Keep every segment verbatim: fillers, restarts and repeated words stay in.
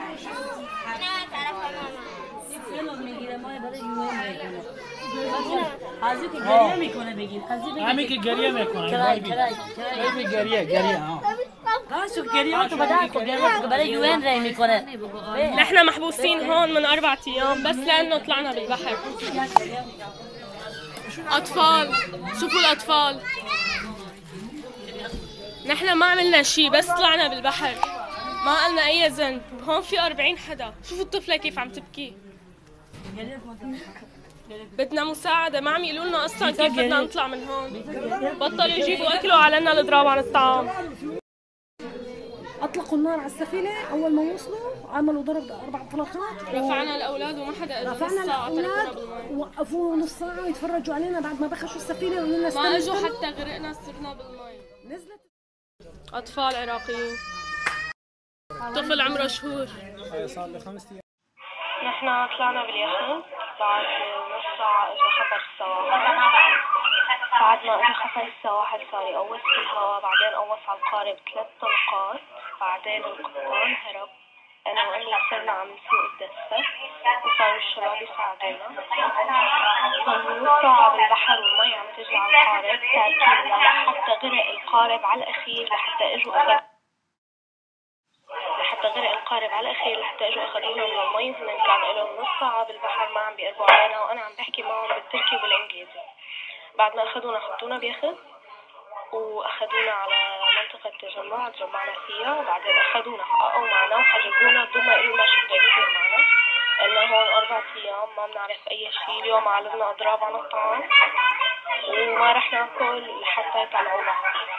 حاضر که گریه میکنه بگید. همین که گریه میکنه. کرای کرای کرای گریه گریه ها. شو گریه تو بدك وجريت بري وين راي ميكونه. نحن محبوسين هون من أربع أيام بس لأنه طلعنا بالبحر. أطفال، شوفوا الأطفال. نحن ما عملنا شيء بس طلعنا بالبحر. ما قلنا أي ذنب. هون في أربعين حدا. شوفوا الطفلة كيف عم تبكي. بدنا مساعدة، ما عم يقولوا لنا أصلا كيف بدنا نطلع من هون. بطلوا يجيبوا أكل وعلنا الإضراب عن الطعام. اطلقوا النار على السفينه اول ما وصلوا، عملوا ضرب اربع طلقات. رفعنا الاولاد وما حدا اجى. رفعنا الاولاد ووقفوا نص ساعه ويتفرجوا علينا بعد ما بخشوا السفينه وقلنا لنا ما اجوا حتى غرقنا صرنا بالمي. نزلت اطفال عراقيين. طفل عمره شهور. صار له خمس ايام. نحن طلعنا باليخت بعد نص ساعه اجى خبر السواحل. بعد ما اجى خبر السواحل صار يقوص في الهواء، بعدين قوص على القارب ثلاث طلقات، بعدين القبطان هرب. انا وامي صرنا عم نسوق الدسه وصاروا الشباب يساعدونا. صاروا نص ساعه بالبحر والمي عم تجي على القارب تاركينا لحتى غرق القارب على الاخير، لحتى اجوا اخذ لحتى غرق القارب على الاخير لحتى اجوا اخذونا من المي. هن كان لهم نص ساعه بالبحر ما عم بيقربوا علينا وانا عم بحكي معهم بالتركي وبالانجليزي. بعد ما اخذونا حطونا بيخت واخذونا على منطقة تجمع تجمعنا فيها، وبعدين اخذونا حققوا معنا وحجزونا بدون ما يقولوا لنا شو بده يصير معنا. قلنا هون اربع ايام ما بنعرف اي شيء. اليوم علمنا اضراب عن الطعام وما رح ناكل لحتى يطلعونا.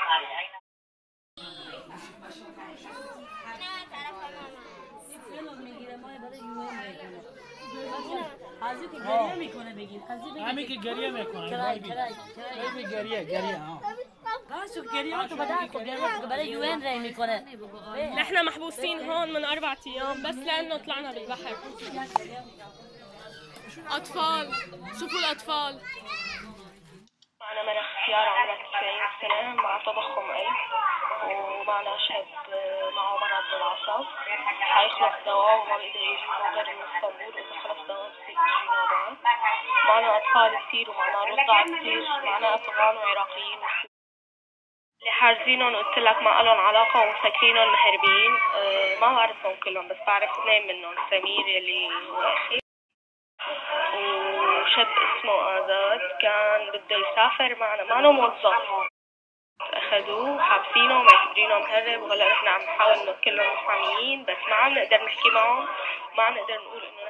حاضر که گریه میکنه بگید. همین که گریه میکنه. کرای کرای کرای گریه گریه ها. شو گریه تو بدك وجريت بري وين راي ميكونه. نحن محبوسين هون من أربع أيام بس لأنه طلعنا بالبحر. أطفال، شوفوا الأطفال. معنا مرة اختيار عمرها تسعين سنة مع تضخم قلب، ومعنا شاب معه مرض بالأعصاب حيخلص دواء وما بيقدر يجيبه غير من اسطنبول، وإذا خلص دواء بصير يجي نوبات. معنا أطفال كثير ومعنا رضع كثير، معنا أفغان وعراقيين اللي حاجزينهم قلت لك ما لهم علاقة ومسكرينهم مهربين. أه ما بعرفهم كلهم بس بعرف اثنين منهم، سمير يلي هو أخي وشاب اسمه آزاد كان بده يسافر معنا، معنا موظف. أخذوه حابسينه ومعتبرينه مهرب، وهلا نحن عم نحاول نوكلهم محاميين بس ما عم نقدر نحكي معهم وما عم نقدر نقول إنه